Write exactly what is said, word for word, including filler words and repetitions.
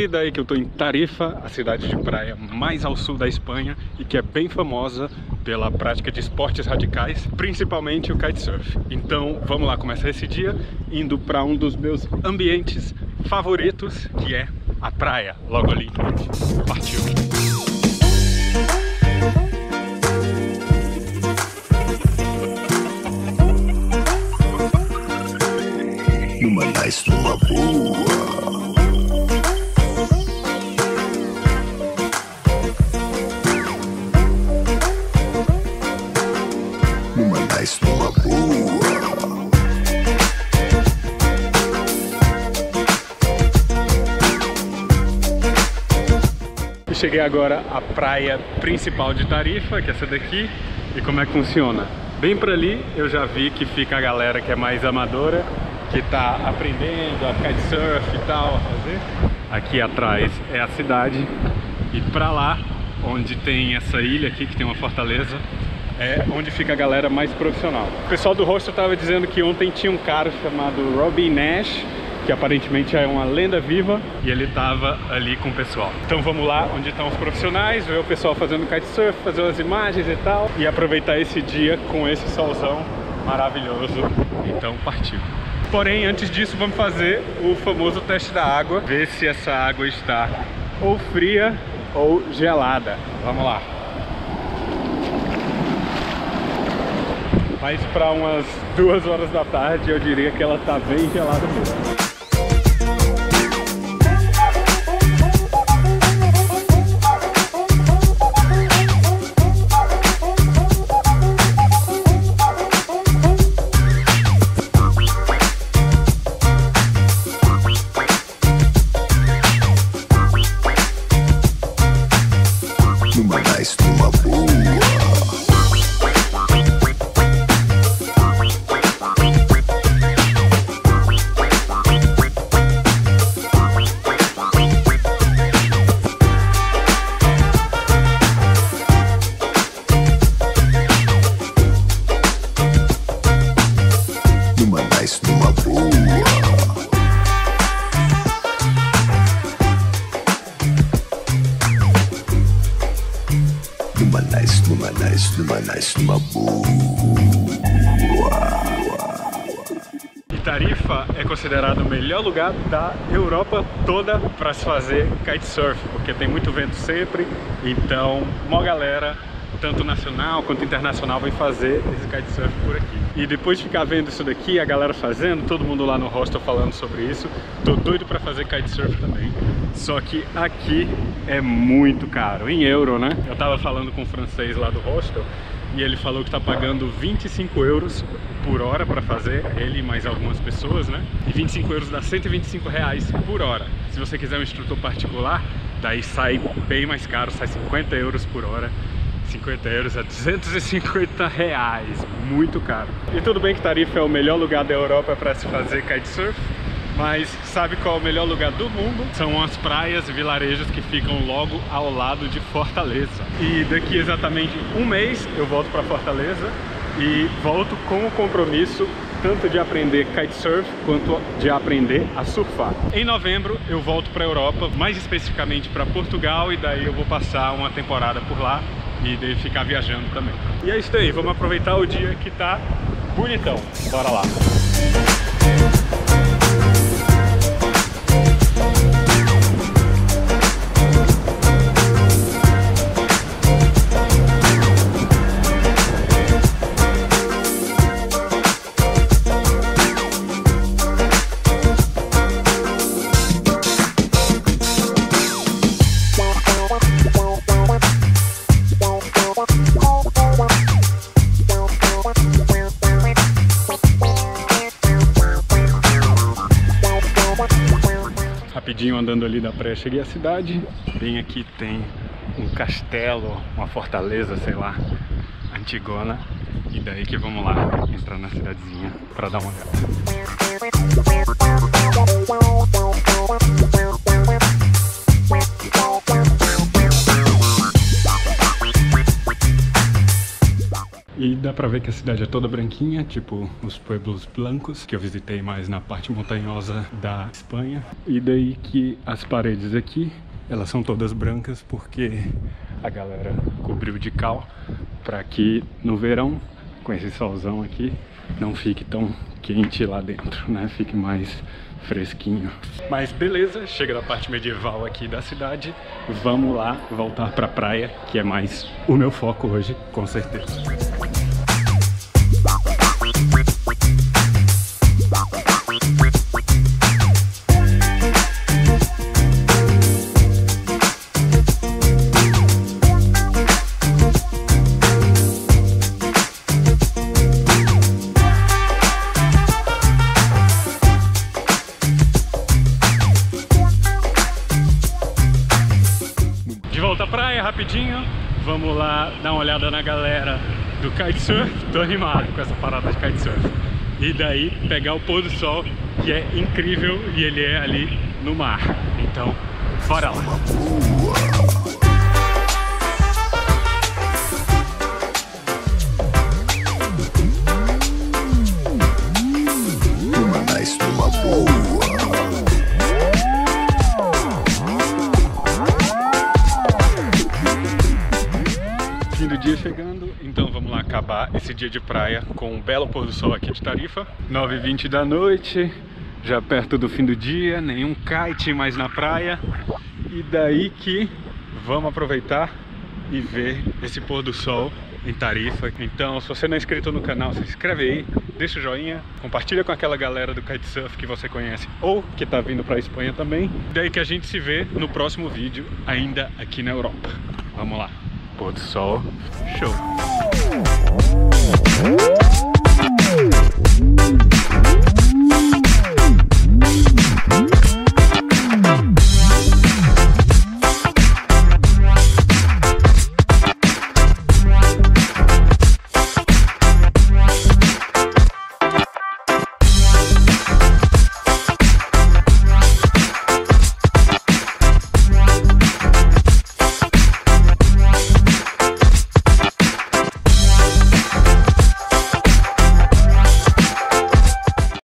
E daí que eu tô em Tarifa, a cidade de praia mais ao sul da Espanha e que é bem famosa pela prática de esportes radicais, principalmente o kitesurf. Então vamos lá começar esse dia indo para um dos meus ambientes favoritos, que é a praia, logo ali em frente. Partiu! Numa nice, numa boa. Numa nice, numa boa. E cheguei agora à praia principal de Tarifa, que é essa daqui. E como é que funciona? Bem por ali eu já vi que fica a galera que é mais amadora, que tá aprendendo a kitesurf e tal, a fazer. Aqui atrás é a cidade e pra lá, onde tem essa ilha aqui, que tem uma fortaleza, é onde fica a galera mais profissional. O pessoal do hostel tava dizendo que ontem tinha um cara chamado Robin Nash, que aparentemente é uma lenda viva, e ele tava ali com o pessoal. Então vamos lá onde estão os profissionais, ver o pessoal fazendo kitesurf, fazer umas imagens e tal, e aproveitar esse dia com esse solzão maravilhoso. Então partiu! Porém, antes disso, vamos fazer o famoso teste da água, ver se essa água está ou fria ou gelada. Vamos lá. Mas para umas duas horas da tarde, eu diria que ela está bem gelada mesmo. Numa nice, numa nice, numa nice, numa boa. E Tarifa é considerado o melhor lugar da Europa toda para se fazer kitesurf, porque tem muito vento sempre, então uma galera, tanto nacional quanto internacional, vem fazer esse kitesurf por aqui. E depois de ficar vendo isso daqui, a galera fazendo, todo mundo lá no hostel falando sobre isso, tô doido para fazer kitesurf também. Só que aqui é muito caro, em euro, né? Eu tava falando com um francês lá do hostel e ele falou que tá pagando vinte e cinco euros por hora para fazer, ele e mais algumas pessoas, né? E vinte e cinco euros dá cento e vinte e cinco reais por hora. Se você quiser um instrutor particular, daí sai bem mais caro, sai cinquenta euros por hora. cinquenta euros é duzentos e cinquenta reais, muito caro. E tudo bem que Tarifa é o melhor lugar da Europa para se fazer kitesurf, mas sabe qual é o melhor lugar do mundo? São as praias e vilarejos que ficam logo ao lado de Fortaleza. E daqui exatamente um mês eu volto para Fortaleza e volto com o compromisso tanto de aprender kitesurf quanto de aprender a surfar. Em novembro eu volto para a Europa, mais especificamente para Portugal, e daí eu vou passar uma temporada por lá e daí ficar viajando também. E é isso aí, vamos aproveitar o dia que tá bonitão. Bora lá! Rapidinho andando ali da praia, cheguei à cidade. Bem aqui tem um castelo, uma fortaleza, sei lá, antigona. E daí que vamos lá entrar na cidadezinha para dar uma olhada. E dá pra ver que a cidade é toda branquinha, tipo os Pueblos Blancos, que eu visitei mais na parte montanhosa da Espanha. E daí que as paredes aqui, elas são todas brancas porque a galera cobriu de cal para que no verão, com esse solzão aqui, não fique tão quente lá dentro, né? Fique mais fresquinho. Mas beleza, chega da parte medieval aqui da cidade. Vamos lá voltar pra praia, que é mais o meu foco hoje, com certeza. Volta à praia rapidinho, vamos lá dar uma olhada na galera do kitesurf. Tô animado com essa parada de kitesurf. E daí pegar o pôr do sol, que é incrível, e ele é ali no mar. Então, bora lá! Numa nice, numa boa. Fim do dia chegando, então vamos lá acabar esse dia de praia com um belo pôr do sol aqui de Tarifa. nove e vinte da noite, já perto do fim do dia, nenhum kite mais na praia. E daí que vamos aproveitar e ver esse pôr do sol em Tarifa. Então, se você não é inscrito no canal, se inscreve aí, deixa o joinha, compartilha com aquela galera do kitesurf que você conhece ou que tá vindo pra Espanha também. Daí que a gente se vê no próximo vídeo, ainda aqui na Europa. Vamos lá! Pôr do sol, show!